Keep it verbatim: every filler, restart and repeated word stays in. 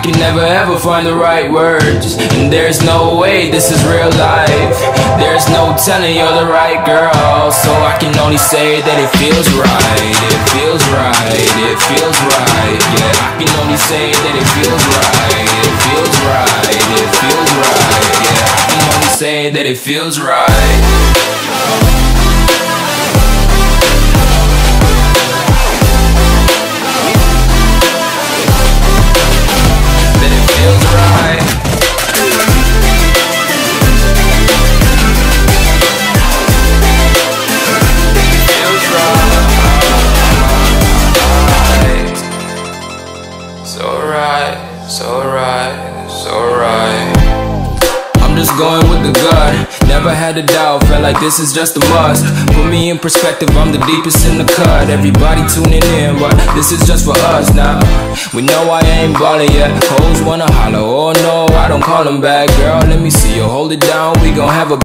can never ever find the right words, and there's no way this is real life. There's no telling you're the right girl, so I can only say that it feels right. It feels right, it feels right. Yeah, I can only say that it feels right. It feels right, it feels right. Yeah, I can only say that it feels right. So right, so right, so right. I'm just going with the gut, never had a doubt, felt like this is just a must. Put me in perspective, I'm the deepest in the cut. Everybody tuning in, but this is just for us now. We know I ain't ballin' yet, hoes wanna holler, oh no, I don't call them back. Girl, let me see you hold it down, we gon' have a